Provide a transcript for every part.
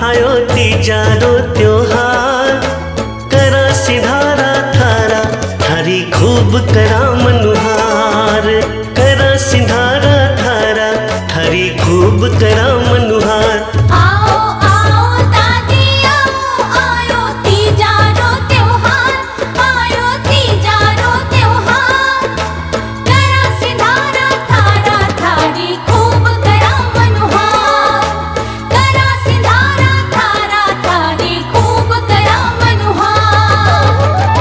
आयो तीजारो त्योहार, करा सिधारा थारा थारी खूब करा मनुहार, करा सिधारा थारा थारी खूब करा मनुहार। आओ आओ दादी आओ, आयो तीजारो त्योहार, आयो तीजारो त्योहार, करा सिधारा थारा थारी खूब करा मनुहार, करा सिधारा थारा थारी खूब करा मनुहार।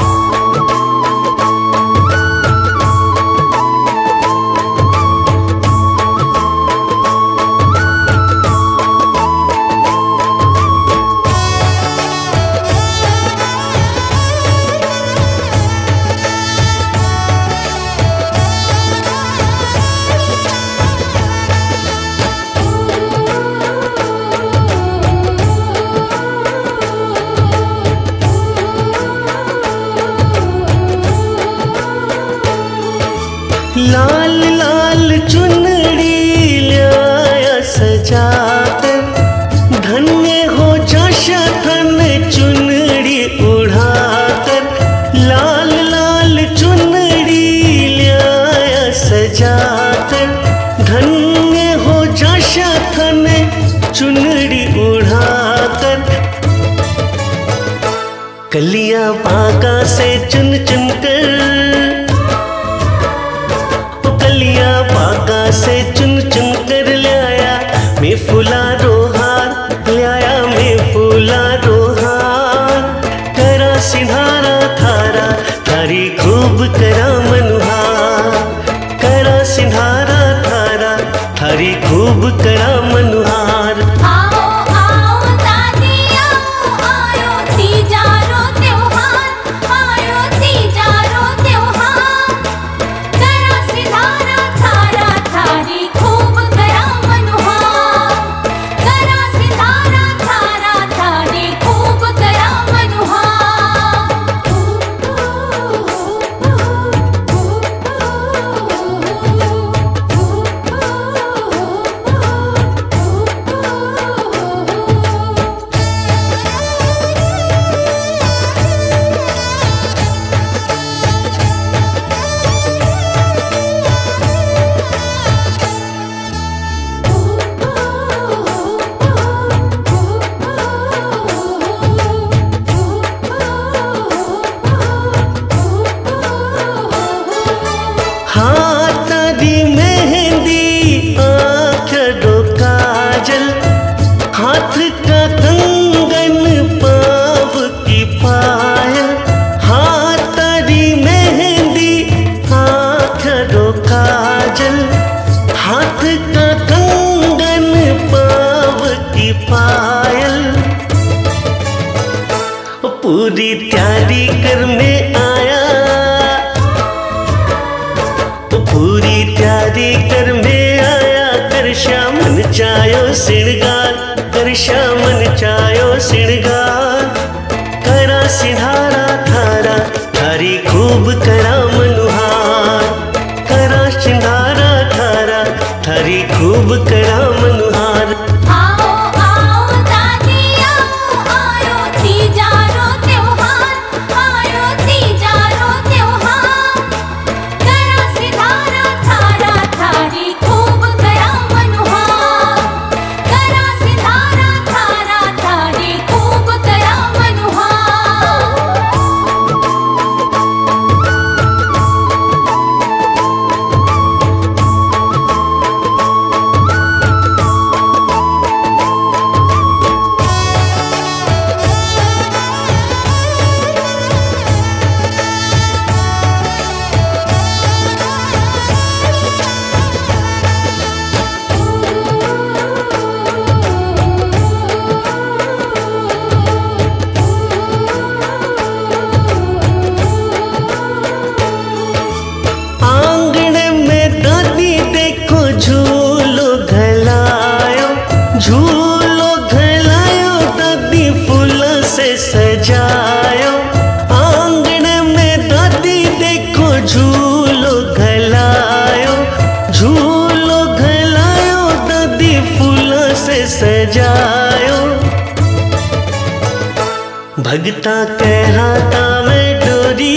लाल लाल चुनरी लाया सजाकर, धन्य हो जाशा धन चुनरी उड़ाकर। लाल लाल चुनरी लाया सजाकर, धन्य हो जाशा धन चुनरी उड़ाकर। कलियां पाका से चुन चुन कर, कलियां पाका से चुन चुन कर लाया मैं फूला रोहार, लाया मैं फूला रोहार। करा सिधारा थारा थारी खूब करा मनुहार, करा सिधारा थारा थारी खूब करा मनुहार। आओ आओ दादी आओ, आयो तीजारो त्योहार, आयो तीजारो त्योहार, करा सिधारा थारा थारी खूब करा मनुहार, करा सिधारा थारा थारी खूब करा मनुहार। हाथ दी मेहंदी आँखों काजल, हाथ का कंगन पाँव की पायल। हाथ दी मेहंदी आँखों काजल, हाथ का कंगन पाँव की पायल। पूरी तैयारी कर में आया, पूरी तैयारी कर में आया, कर श्यामन चायो श्रृंगार, कर श्यामन चायो श्रृंगार। करा सिधारा थारा थारी खूब करा मनुहार, करा सिधारा थारा थारी खूब करा मनुहार। आओ आओ दादी आओ, आयो तीजारो त्योहार, आयो तीजारो त्योहार, करा सिधारा थारा थारी खूब करा मनुहार, करा सिधारा थारा थारी खूब करा मनुहार। भगता के हाथा में डोरी,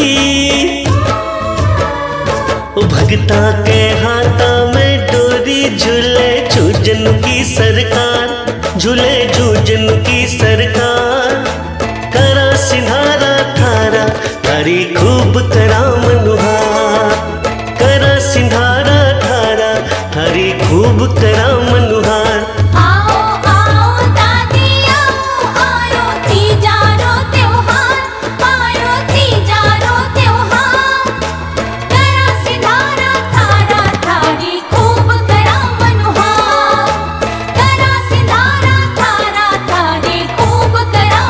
भगता के हाथा में डोरी, झूले जूझन की सरकार, झूले जूझन की सरकार। करा सिंधारा थारा थारी खूब करा मनुहार, करा सिंधारा थारा थारी खूब करा मनुहार। आओ आओ दादी आओ, आयो तीजारो त्योहार, आयो तीजारो त्योहार। करा सिंधारा थारा थारी खूब करा मनुहार, करा सिंधारा थारा थारी खूब करा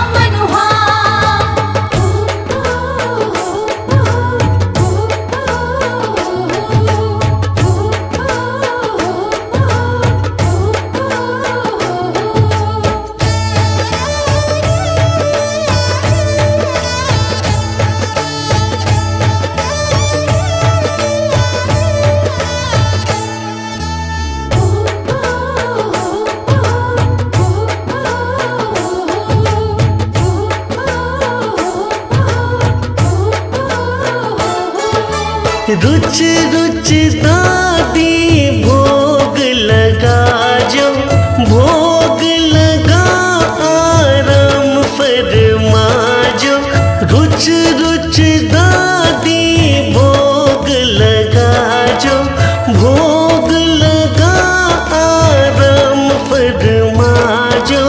रुच रुच दादी भोग लगा जो, भोग लगा आराम फरमा जो। रुच रुच दादी भोग लगा जो, भोग लगा आराम फरमा जो।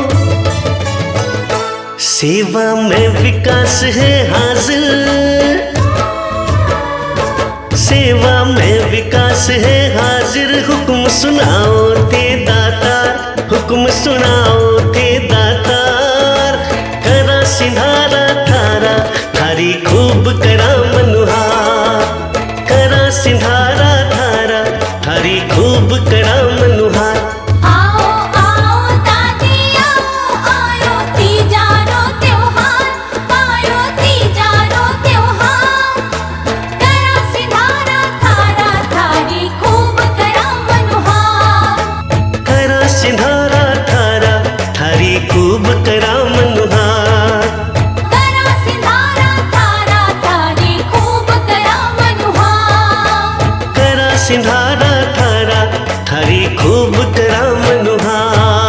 सेवा में विकास है हाजिर, सेवा में विकास है हाजिर। हुक्म सुनाओ थे दातार, हुक्म सुनाओ थे दातार। करा सिंधारा थारा थारी खूब करा मनुहार, करा सिंधारा थारा थारी खूब करा मनुहार। आओ आओ दादी आओ, आयो तीजारो त्योहार, आयो तीजारो त्योहार। करा सिंधारा थारा थारी खूब करा मनुहार, करा सिंधारा थारा थारी खूब करा मनुहार, करा सिंधारा थारा थारी खूब करा मनुहार। करा सिंधारा थारा थारी खूब करा मनुहार।